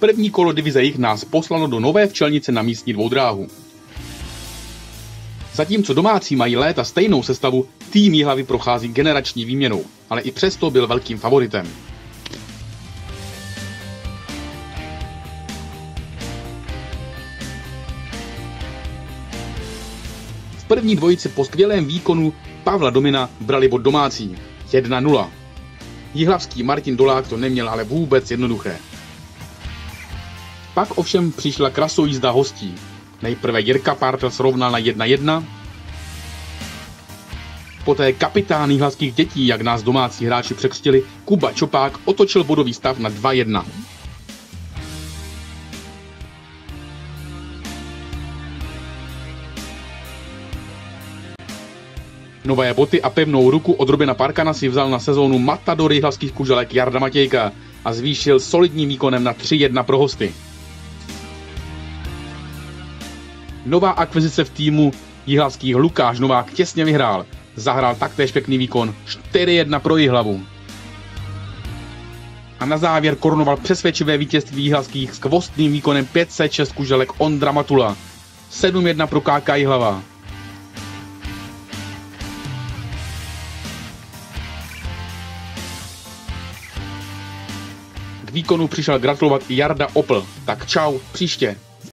První kolo divize Jih nás poslalo do Nové Včelnice na místní dvoudráhu. Zatímco domácí mají léta stejnou sestavu, tým Jihlavy prochází generační výměnou, ale i přesto byl velkým favoritem. V první dvojici po skvělém výkonu Pavla Domina brali bod domácí 1-0. Jihlavský Martin Dolák to neměl ale vůbec jednoduché. Pak ovšem přišla krasojízda hostí. Nejprve Jirka Pártel srovnal na 1-1. Poté kapitán jihlavských dětí, jak nás domácí hráči překřtili, Kuba Čopák otočil bodový stav na 2-1. Nové boty a pevnou ruku od Robina Parkana si vzal na sezónu matador jihlavských kuželek Jarda Matějka a zvýšil solidním výkonem na 3-1 pro hosty. Nová akvizice v týmu jihlavských Lukáš Novák těsně vyhrál. Zahrál taktéž pěkný výkon 4-1 pro Jihlavu. A na závěr korunoval přesvědčivé vítězství jihlavských s kvostným výkonem 506 kuželek Ondra Matula. 7-1 pro KK Jihlava. K výkonu přišel gratulovat i Jarda Opl. Tak čau, příště.